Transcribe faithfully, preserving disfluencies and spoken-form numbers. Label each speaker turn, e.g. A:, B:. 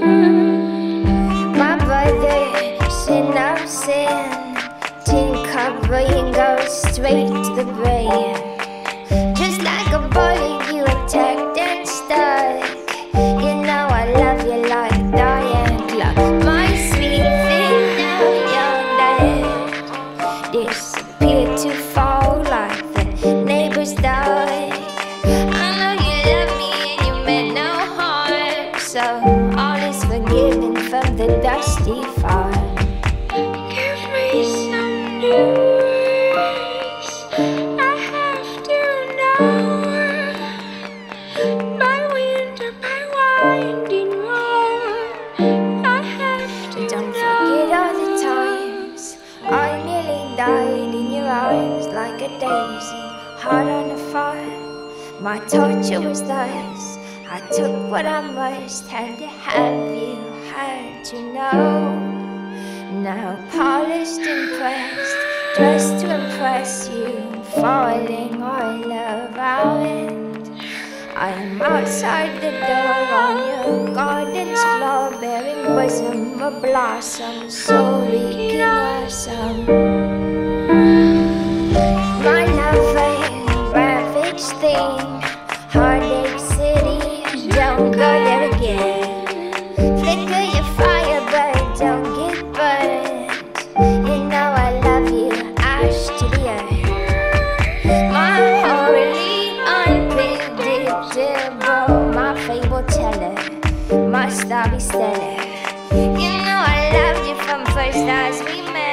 A: My brother, sin of sin, tin cup rain goes straight to the brain. Just like a bullet, you attacked and stuck. You know I love you like Diane Clark. My sweet thing, now you're dead. Disappeared too far like the neighbor's dog. I know you love me and you meant no harm, so all is forgiven from the dusty farm.
B: Give me some news. I have to know. By wind or by winding road, I have to
A: Don't
B: know.
A: forget all the times I nearly died in your arms like a daisy, hard on the fire. My torture was thus, I took what I must, had to have you, had to know. Now polished and pressed, dressed to impress you, falling all around. I'm outside the door on your garden's floor, bearing bosom of blossom, so reeking awesome. My loving, ravaged thing, heartache city, don't go there again. Flicker your fire, but don't get burned. You know I love you, ash to the earth. My holy, unpredictable, my fable teller, my starry stellar. You know I loved you from first as we met.